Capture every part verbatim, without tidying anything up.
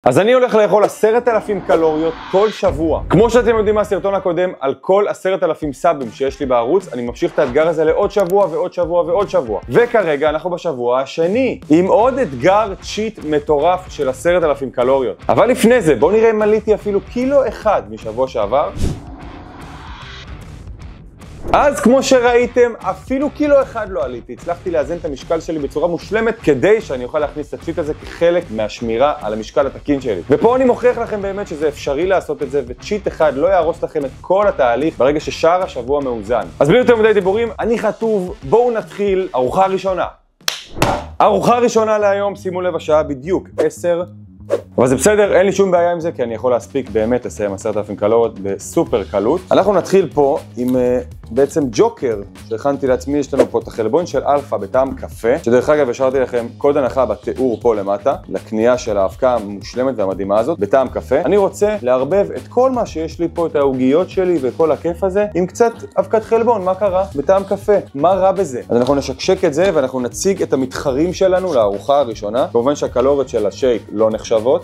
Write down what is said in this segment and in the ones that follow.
אז אני הולך לאכול עשרת אלפים קלוריות כל שבוע. כמו שאתם יודעים מהסרטון הקודם, על כל עשרת אלפים סאבים שיש לי בערוץ, אני ממשיך את האתגר הזה לעוד שבוע ועוד שבוע ועוד שבוע. וכרגע אנחנו בשבוע השני, עם עוד אתגר צ'יט מטורף של עשרת אלפים קלוריות. אבל לפני זה, בואו נראה אם עליתי אפילו קילו אחד משבוע שעבר. אז כמו שראיתם, אפילו קילו אחד לא עליתי. הצלחתי לאזן את המשקל שלי בצורה מושלמת כדי שאני אוכל להכניס את הצ'יט הזה כחלק מהשמירה על המשקל התקין שלי. ופה אני מוכיח לכם באמת שזה אפשרי לעשות את זה, וצ'יט אחד לא יהרוס לכם את כל התהליך ברגע ששאר השבוע מאוזן. אז בלי יותר מדי דיבורים, אני חטוב, בואו נתחיל. ארוחה ראשונה. ארוחה ראשונה להיום, שימו לב השעה בדיוק, עשר. אבל זה בסדר, אין לי שום בעיה עם זה, כי אני יכול להספיק באמת לסיים עשרת אלפים קלוריות בסופר קלות. אנחנו נתחיל פה עם uh, בעצם ג'וקר שהכנתי לעצמי. יש לנו פה את החלבון של אלפא בטעם קפה, שדרך אגב השארתי לכם קוד הנחה בתיאור פה למטה, לקנייה של האבקה המושלמת והמדהימה הזאת, בטעם קפה. אני רוצה לערבב את כל מה שיש לי פה, את העוגיות שלי וכל הכיף הזה, עם קצת אבקת חלבון. מה קרה? בטעם קפה. מה רע בזה? אז אנחנו נשקשק את זה ואנחנו נציג את המתחרים שלנו לארוחה הראשונה. כמובן שהקלוריות של השייק לא נחשבות.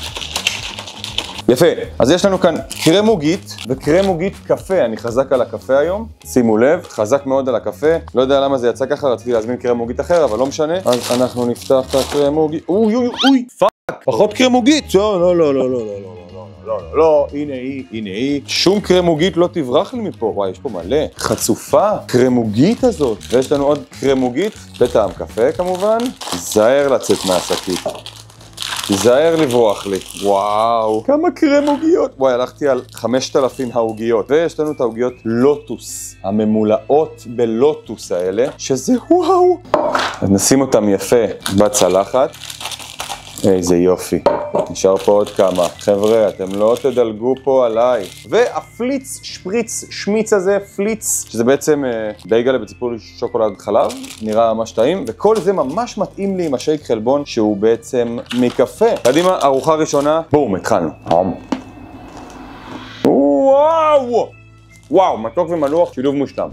יפה, אז יש לנו כאן קרם עוגית וקרם עוגית קפה. אני חזק על הקפה היום, שימו לב, חזק מאוד על הקפה. לא יודע למה זה יצא ככה, רציתי להזמין קרם עוגית אחר, אבל לא משנה. אז אנחנו נפתח את הקרם עוגית. אוי אוי אוי, פאק, פחות קרם עוגית. לא, לא, לא, לא, לא, לא, לא, לא, לא, לא, לא, הנה היא, הנה היא. שום קרם עוגית לא תברח לי מפה. וואי, יש פה מלא. חצופה, קרם עוגית הזאת. ויש לנו עוד קרם עוגית בטעם קפה כמובן. תיזהר לצאת מהשקית. תיזהר לברוח לי. וואו, כמה קרם עוגיות. וואי, הלכתי על חמשת אלפים העוגיות. ויש לנו את העוגיות לוטוס, הממולאות בלוטוס האלה, שזה וואו. אז נשים אותם יפה בצלחת. איזה יופי. נשאר פה עוד כמה. חבר'ה, אתם לא תדלגו פה עליי. והפליץ שפריץ שמיץ הזה, פליץ, שזה בעצם אה, בייגלה בציפור שוקולד חלב, נראה ממש טעים, וכל זה ממש מתאים לי עם השייק חלבון שהוא בעצם מקפה. קדימה, ארוחה ראשונה, בום, התחלנו. וואו! וואו, מתוק ומלוח, שילוב מושלם.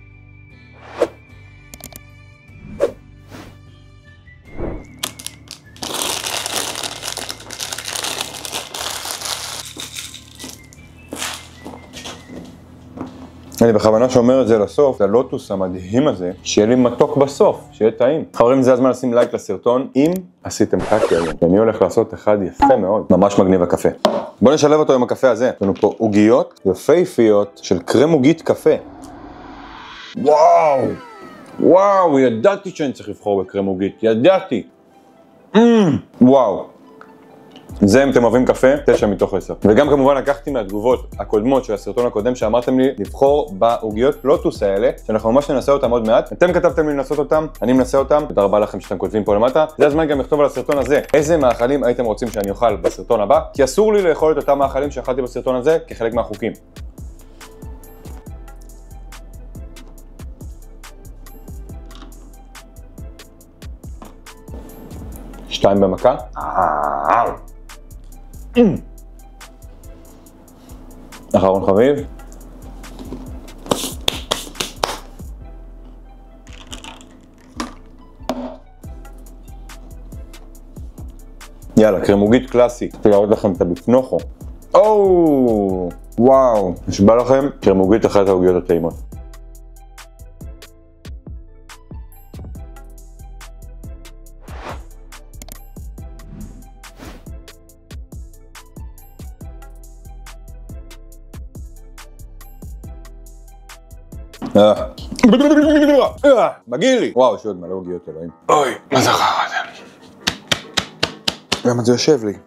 אני בכוונה שאומר את זה לסוף, ללוטוס המדהים הזה, שיהיה לי מתוק בסוף, שיהיה טעים. חברים, זה הזמן לשים לייק לסרטון, אם עשיתם קקי היום. אני הולך לעשות אחד יפה מאוד, ממש מגניב הקפה. בואו נשלב אותו עם הקפה הזה. יש לנו פה עוגיות יפהפיות של קרם עוגית קפה. וואו, וואו, ידעתי שאני צריך לבחור בקרם עוגית, ידעתי. וואו. זה אם אתם אוהבים קפה, תשע מתוך עשר. וגם כמובן לקחתי מהתגובות הקודמות של הסרטון הקודם שאמרתם לי לבחור בעוגיות לוטוס האלה, שאנחנו ממש ננסה אותם עוד מעט. אתם כתבתם לי לנסות אותם, אני מנסה אותם. תודה רבה לכם שאתם כותבים פה למטה. זה הזמן גם לכתוב על הסרטון הזה איזה מאכלים הייתם רוצים שאני אוכל בסרטון הבא, כי אסור לי לאכול את אותם מאכלים שאכלתי בסרטון הזה כחלק מהחוקים. שתיים במכה. אחרון חביב. יאללה, קרם עוגית קלאסי. צריך להראות לכם את הבפנוכו. או, וואו, נשבע לכם, קרם עוגית אחת העוגיות הטעימות. מגיע לי. וואו, יש עוד מלא עוגיות, אלוהים. אוי, מה זה חרא זה? למה זה יושב לי?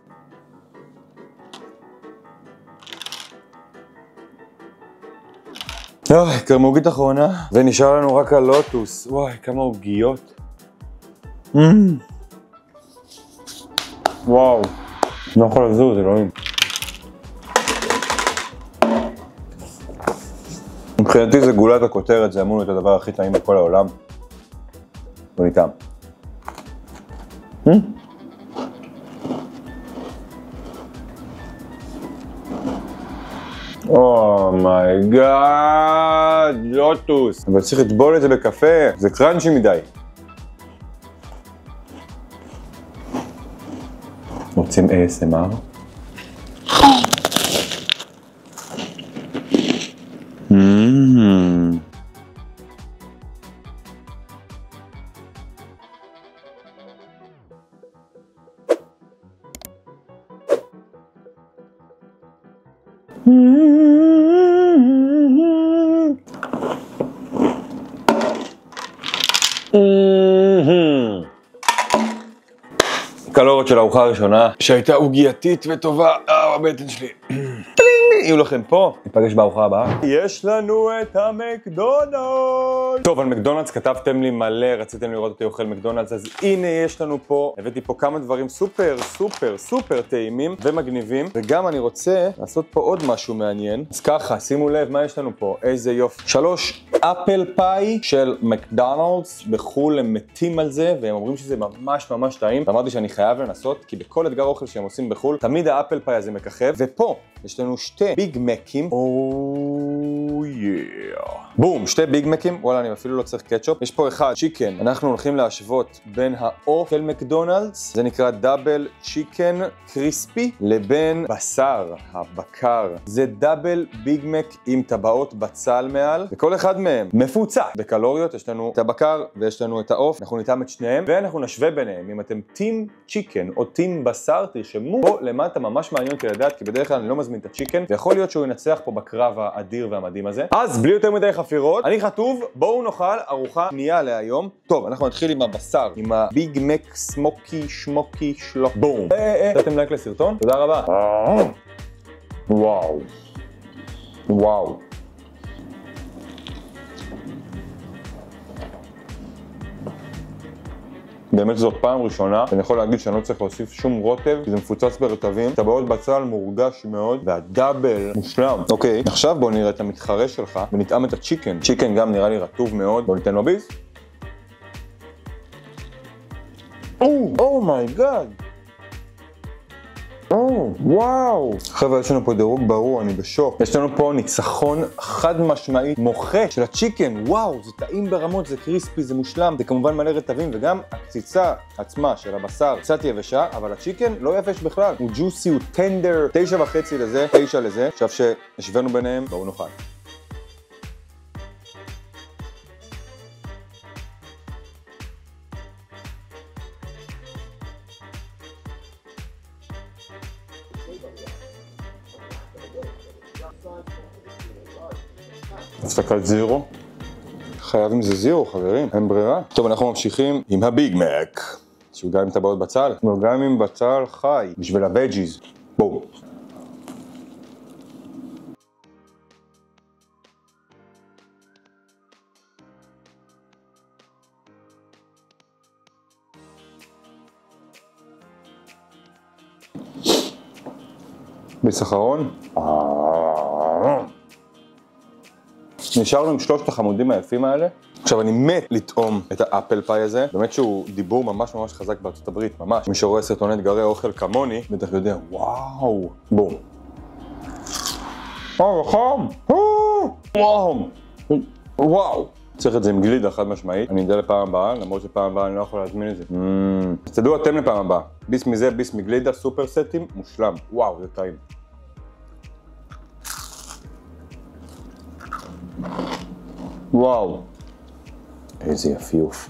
אוי, קרם עוגית אחרונה, ונשאר לנו רק הלוטוס. וואי, כמה עוגיות. וואו, לא יכול לזוז, אלוהים. מבחינתי זה גולת הכותרת, זה אמור להיות הדבר הכי טעים בכל העולם. בוא ניתן. אומייגאד, לוטוס. אבל צריך לטבול את זה בקפה, זה קראנצ'י מדי. רוצים איי אס אם אר? קלוריות של הארוחה הראשונה שהייתה עוגייתית וטובה. אה, הבטן שלי. יהיו לכם פה, ניפגש בארוחה הבאה. יש לנו את המקדונלדס. טוב, על מקדונלדס כתבתם לי מלא, רציתם לראות אותי אוכל מקדונלדס, אז הנה יש לנו פה, הבאתי פה כמה דברים סופר סופר סופר טעימים ומגניבים, וגם אני רוצה לעשות פה עוד משהו מעניין. אז ככה, שימו לב מה יש לנו פה, איזה יופי. שלוש אפל פאי של מקדונלדס, בחול הם מתים על זה, והם אומרים שזה ממש ממש טעים, ואמרתי שאני חייב לנסות, כי בכל אתגר אוכל שהם עושים בחול, תמיד האפל פאי הזה מככב, ופה יש לנו שתי ביג מקים. או יא. בום, שתי ביג מקים. וואלה, אני אפילו לא צריך קטשופ. יש פה אחד, צ'יקן. אנחנו הולכים להשוות בין העוף של מקדונלדס, זה נקרא דאבל צ'יקן קריספי, לבין בשר הבקר. זה דאבל ביג מק עם טבעות בצל מעל, וכל אחד מהם מפוצץ בקלוריות. יש לנו את הבקר ויש לנו את העוף. אנחנו ניתן את שניהם ואנחנו נשווה ביניהם. אם אתם טים צ'יקן או טים בשר, תרשמו פה למטה, ממש מעניין אותי לדעת, כי בדרך כלל אני לא מזמין את הצ'יקן, ויכול להיות שהוא ינצח פה בקרב האדיר והמדהים הזה. אז בלי יותר מדי חפירות, אני חטוב, בואו נאכל ארוחה שנייה להיום. טוב, אנחנו נתחיל עם הבשר, עם הביג מק סמוקי שמוקי שלו. בום. נתתם לייק לסרטון? תודה רבה. וואו. וואו. באמת זאת פעם ראשונה, אני יכול להגיד שאני לא צריך להוסיף שום רוטב, כי זה מפוצץ ברטבים, טבעות בצל מורגש מאוד, והדאבל מושלם. אוקיי, עכשיו בואו נראה את המתחרה שלך, ונטעם את הצ'יקן. צ'יקן גם נראה לי רטוב מאוד, בואו ניתן לו ביס. או מי גאד. או, וואו. חבר'ה, יש לנו פה דירוג ברור, אני בשוק. יש לנו פה ניצחון חד משמעי מוחה של הצ'יקן. וואו, זה טעים ברמות, זה קריספי, זה מושלם, זה כמובן מלא רטבים, וגם הקציצה עצמה של הבשר קצת יבשה, אבל הצ'יקן לא יבש בכלל. הוא ג'וסי, הוא טנדר, תשע וחצי לזה, תשע לזה. עכשיו שהשווינו ביניהם, בואו נאכל. הפסקת זירו. חייבים זה זירו, חברים, אין ברירה. טוב, אנחנו ממשיכים עם הביג מק, שהוא גם עם טבעות בצל, וגם עם בצל חי, בשביל הווג'יז. בואו. ביס אחרון. נשארנו עם שלושת החמודים היפים האלה. עכשיו אני מת לטעום את האפל פאי הזה, באמת שהוא דיבור ממש ממש חזק בארצות הברית, ממש. מי שרואה סרטוני אתגרי אוכל כמוני, בטח יודע, וואו, בום. וואו, חם, וואו, וואו. צריך את זה עם גלידה חד משמעית, אני אדע לפעם הבאה, למרות שפעם הבאה אני לא יכול להזמין את זה. אז תדעו אתם לפעם הבאה, ביס מזה, ביס מגלידה, סופר סטים, מושלם, וואו, זה טעים. וואו, איזה יפיוף.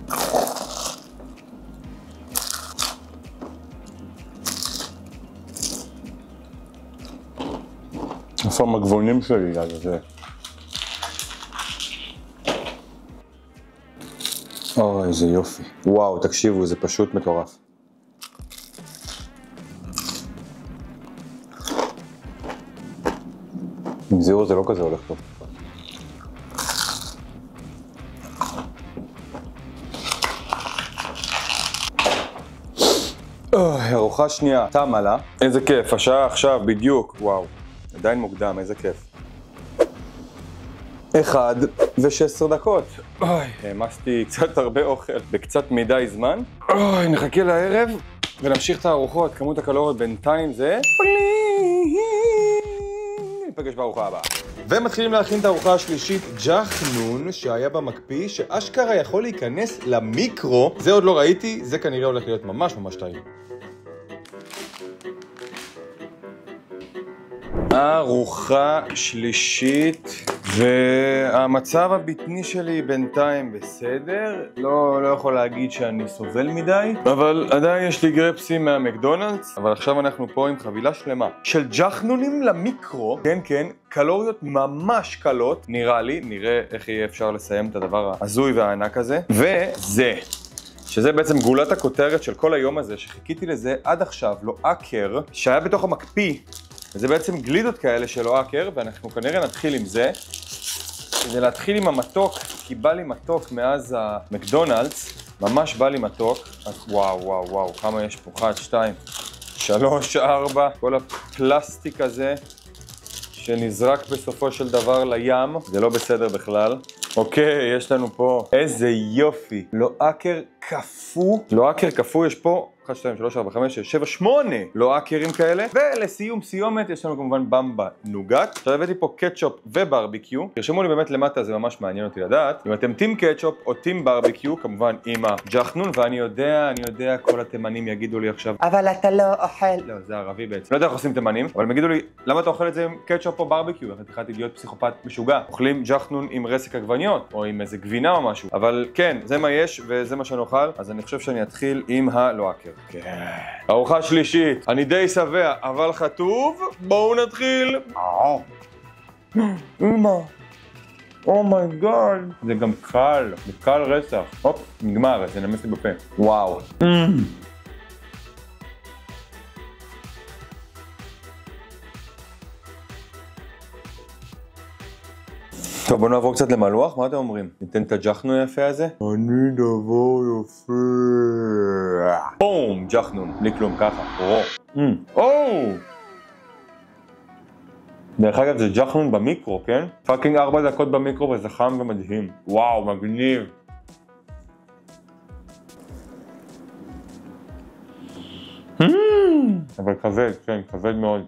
איפה המגבונים שלי, אז זה. אוי, איזה יופי. וואו, תקשיבו, זה פשוט מטורף. עם זירו זה לא כזה הולך טוב. ארוחה שנייה, תמה לה. איזה כיף, השעה עכשיו בדיוק, וואו. עדיין מוקדם, איזה כיף. אחד ושש עשרה דקות. אוי, העמסתי קצת הרבה אוכל בקצת מדי זמן. אוי, נחכה לערב ונמשיך את הארוחות. כמות הקלוריות בינתיים זה... ניפגש בארוחה הבאה. ומתחילים להכין את הארוחה השלישית, ג'חנון, שהיה במקפיא, שאשכרה יכול להיכנס למיקרו. זה עוד לא ראיתי, זה כנראה הולך להיות ממש ממש טעים. ארוחה שלישית, והמצב הבטני שלי בינתיים בסדר. לא, לא יכול להגיד שאני סובל מדי, אבל עדיין יש לי גרפסים מהמקדונלדס. אבל עכשיו אנחנו פה עם חבילה שלמה של ג'חנונים למיקרו. כן, כן, קלוריות ממש קלות, נראה לי. נראה איך יהיה אפשר לסיים את הדבר ההזוי והענק הזה. וזה, שזה בעצם גולת הכותרת של כל היום הזה, שחיכיתי לזה עד עכשיו, לואקר, שהיה בתוך המקפיא. וזה בעצם גלידות כאלה של לואקר, ואנחנו כנראה נתחיל עם זה. כדי להתחיל עם המתוק, כי בא לי מתוק מאז המקדונלדס, ממש בא לי מתוק. אז וואו, וואו, וואו, כמה יש פה? אחת, שתיים, שלוש, ארבע, כל הפלסטיק הזה, שנזרק בסופו של דבר לים, זה לא בסדר בכלל. אוקיי, יש לנו פה איזה יופי, לואקר קפוא. לואקר קפוא יש פה אחת, שתיים, שלוש, ארבע, חמש, שש, שבע, שמונה לואקרים כאלה. ולסיום סיומת יש לנו כמובן במבה נוגת. עכשיו הבאתי פה קטשופ וברביקיו. תרשמו לי באמת למטה, זה ממש מעניין אותי לדעת אם אתם טים קטשופ או טים ברביקיו, כמובן עם הג'חנון. ואני יודע, אני יודע, כל התימנים יגידו לי עכשיו, אבל אתה לא אוכל. לא, זה ערבי בעצם. לא יודע איך עושים תימנים, אבל הם יגידו לי, למה אתה אוכל את זה עם קטשופ או ברביקיו? איך התחלתי להיות פסיכופת משוגע. אוכלים ג'חנון עם רסק עגבניות או עם איזה גבינה או משהו. אבל כן, זה מה יש וזה מה שאני אוכל. אז אני חושב שאני אתחיל עם הלואקר. כן. ארוחה שלישית. אני די שבע, אבל חטוב. בואו נתחיל. אמא. אומייגאד. זה גם קל. זה קל רצח. הופ, נגמר. זה נמס לי בפה. וואו. טוב, בואו נעבור קצת למלוח, מה אתם אומרים? ניתן את הג'חנון היפה הזה? אני דבר יפה. בום, ג'חנון, בלי כלום, ככה, רו. או! דרך אגב, זה ג'חנון במיקרו, כן? פאקינג ארבע דקות במיקרו וזה חם ומדהים. וואו, מגניב. אבל כבד, כן, כבד מאוד.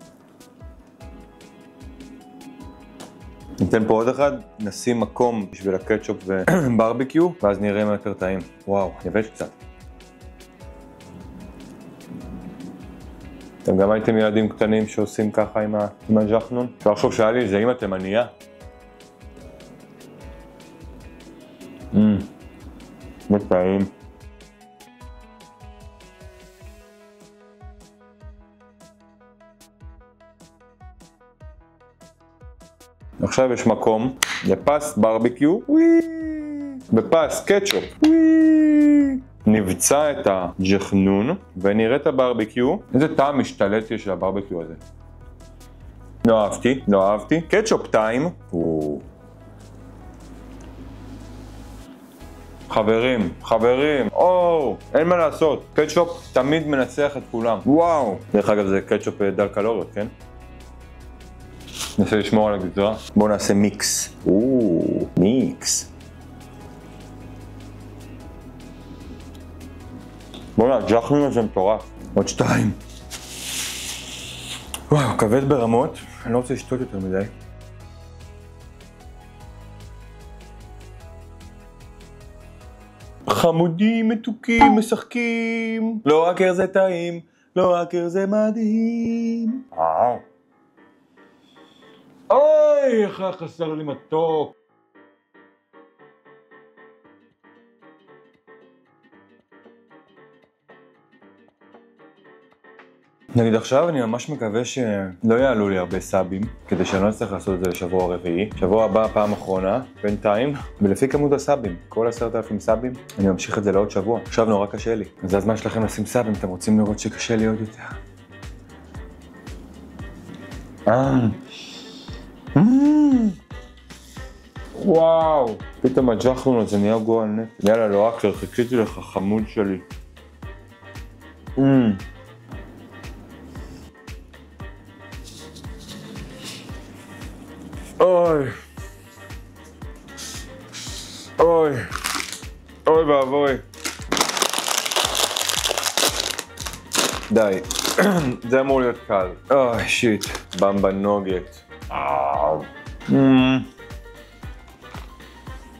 ניתן פה עוד אחד, נשים מקום בשביל הקטשופ וברביקיו, ואז נראה מה יותר טעים. וואו, יבש קצת. אתם גם הייתם ילדים קטנים שעושים ככה עם הג'חנון? אפשר לחשוב שהיה לי איזה אמא תימניה. זה טעים. עכשיו יש מקום לפס ברביקיו, בפס קטשופ, נבצע את הג'חנון ונראה את הברביקיו. איזה טעם משתלט יש לברביקיו הזה. לא אהבתי, לא אהבתי. קטשופ טיים. חברים, חברים, או, אין מה לעשות. קטשופ תמיד מנצח את כולם. וואו. דרך אגב זה קטשופ דל קלוריות, כן? ננסה לשמור על הגזרה. בואו נעשה מיקס. או, מיקס. בואו נעשה, ג'חנון הזה מטורף. עוד שתיים. וואו, כבד ברמות. אני לא רוצה לשתות יותר מדי. חמודים, מתוקים, משחקים. לואקר זה טעים. לואקר זה מדהים. וואו. אוי, איך חסר לי מתוק. נגיד עכשיו אני ממש מקווה שלא יעלו לי הרבה סאבים, כדי שאני לא אצטרך לעשות את זה לשבוע רביעי. שבוע הבא פעם אחרונה, בינתיים, ולפי כמות הסאבים, כל עשרת אלפים סאבים, אני ממשיך את זה לעוד שבוע. עכשיו נורא קשה לי. אז זה הזמן שלכם לשים סאבים, אתם רוצים לראות שקשה לי עוד יותר. אה... וואו, פתאום הג'חנון הזה נהיה גועל נפש. יאללה, לואקר, חיכיתי לך חמוד שלי. אוי אוי אוי ואבוי. די, זה אמור להיות קל. אוי שיט, במבה נוגט. אוי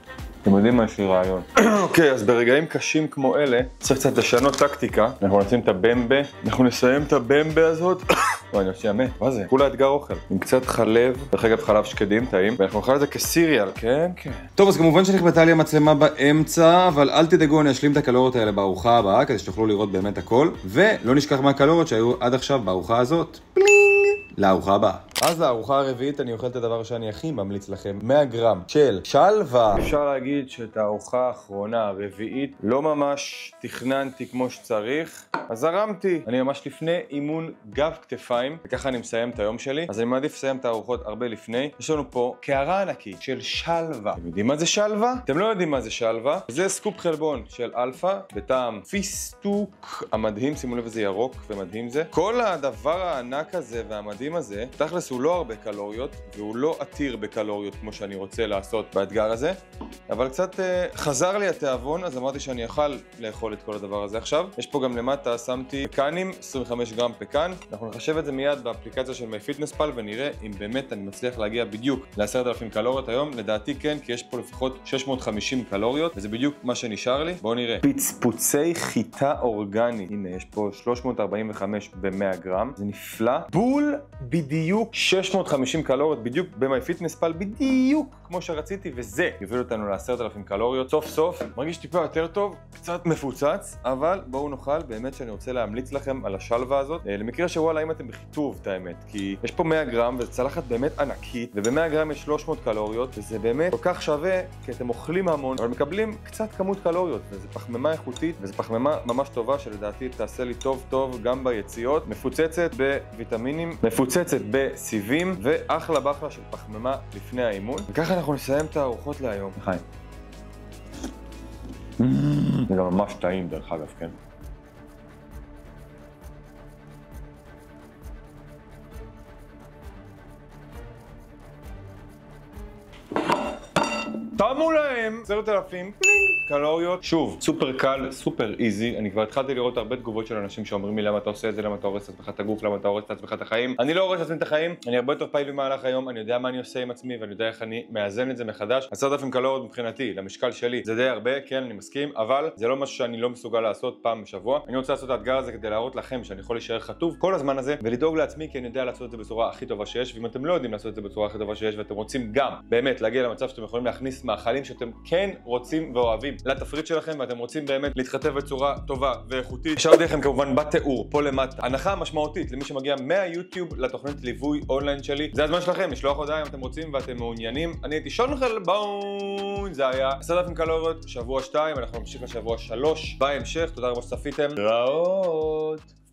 אתם יודעים מה, יש לי רעיון. אוקיי, אז ברגעים קשים כמו אלה, צריך קצת לשנות טקטיקה. אנחנו נשים את הבמבה, אנחנו נסיים את הבמבה הזאת. וואי, אני עושה מת, מה זה? כולה אתגר אוכל. עם קצת חלב, דרך אגב חלב שקדים, טעים, ואנחנו נאכל את זה כסיריאל, כן? כן. טוב, אז כמובן שנכבדה לי המצלמה באמצע, אבל אל תדאגו, אני אשלים את הקלוריות האלה בארוחה הבאה, כדי שתוכלו לראות באמת הכל, ולא נשכח מהקלוריות שהיו עד עכשיו בארוחה הזאת. פלינג! לארוחה הבאה. אז לארוחה הרביעית אני אוכל את הדבר שאני הכי ממליץ לכם, מאה גרם של שלווה. אפשר להגיד שאת הארוחה האחרונה, הרביעית, לא ממש תכננתי כמו שצריך, אז הרמתי. אני ממש לפני אימון גב כתפיים, וככה אני מסיים את היום שלי, אז אני מעדיף לסיים את הארוחות הרבה לפני. יש לנו פה קערה ענקית של שלווה. אתם יודעים מה זה שלווה? אתם לא יודעים מה זה שלווה? זה סקופ חלבון של אלפא, בטעם פיסטוק המדהים, שימו לב איזה ירוק ומדהים זה. כל הדבר הענק הזה והמדהים הזה, תכלס הוא לא הרבה קלוריות, והוא לא עתיר בקלוריות כמו שאני רוצה לעשות באתגר הזה, אבל קצת אה, חזר לי התיאבון, אז אמרתי שאני אוכל לאכול את כל הדבר הזה עכשיו. יש פה גם למטה, שמתי פקנים, עשרים וחמישה גרם פקן. אנחנו נחשב את זה מיד באפליקציה של MyFitnessPal ונראה אם באמת אני מצליח להגיע בדיוק ל-עשרת אלפים קלוריות היום. לדעתי כן, כי יש פה לפחות שש מאות וחמישים קלוריות, וזה בדיוק מה שנשאר לי. בואו נראה. פצפוצי חיטה אורגני. הנה, יש פה שלוש מאות ארבעים וחמש ב-מאה גרם. זה נפלא. בול בדיוק שש מאות וחמישים קלוריות, בדיוק ב-MyFitnessPal, בדיוק כמו שרציתי, וזה יוביל אותנו ל-עשרת אלפים קלוריות. סוף סוף, מרגיש טיפה יותר טוב, קצת מפוצץ, אבל בואו נאכל. באמת שאני רוצה להמליץ לכם על השלווה הזאת. למקרה שוואלה, אם אתם בחיטוב, את האמת, כי יש פה מאה גרם, וזו צלחת באמת ענקית, וב-מאה גרם יש שלוש מאות קלוריות, וזה באמת כל כך שווה, כי אתם אוכלים המון, אבל מקבלים קצת כמות קלוריות, וזו פחמימה איכותית, וזו פחמימה ממש טובה, שלדעתי תעשה לי טוב טוב גם ביציאות, מפוצצת בוויטמינים, מפוצצת בסיבים, ואחלה באחלה של פחמימה לפני האימון. וככה אנחנו נסיים את הארוחות להיום. חיים. זה גם ממש טעים דרך אגב, כן? תמו להם עשרת אלפים קלוריות. שוב, סופר קל, סופר איזי. אני כבר התחלתי לראות הרבה תגובות של אנשים שאומרים לי למה אתה עושה את זה, למה אתה הורס את עצמך את הגוף, למה אתה הורס את עצמך את החיים. אני לא הורס את עצמי את החיים, אני הרבה יותר פעיל במהלך היום, אני יודע מה אני עושה עם עצמי ואני יודע איך אני מאזן את זה מחדש. עשרת אלפים קלוריות מבחינתי, למשקל שלי, זה די הרבה, כן, אני מסכים, אבל זה לא משהו שאני לא מסוגל לעשות פעם בשבוע. אני רוצה לעשות את האתגר הזה כדי להראות לכם שאני יכול להישאר חטוב כל הזמן הזה ולדאוג לעצמי, כי אני יודע לעשות את זה בצורה הכי טובה שיש. ואם אתם לא יודעים לעשות את זה בצורה הכי טובה שיש ואתם רוצים גם באמת להגיע למצב שאתם יכולים להכניס מאכלים שאתם כן רוצים ואוהבים לתפריט שלכם ואתם רוצים באמת להתחתב בצורה טובה ואיכותית, השארתי לכם כמובן בתיאור פה למטה הנחה משמעותית למי שמגיע מהיוטיוב לתוכנית ליווי אונליין שלי. זה הזמן שלכם לשלוח הודעה אם אתם רוצים ואתם מעוניינים. אני הייתי שון חלבון, זה היה עשרת אלפים קלוריות שבוע שתיים, אנחנו נמשיך לשבוע שלוש בהמשך. תודה רבה שצפיתם, רעות.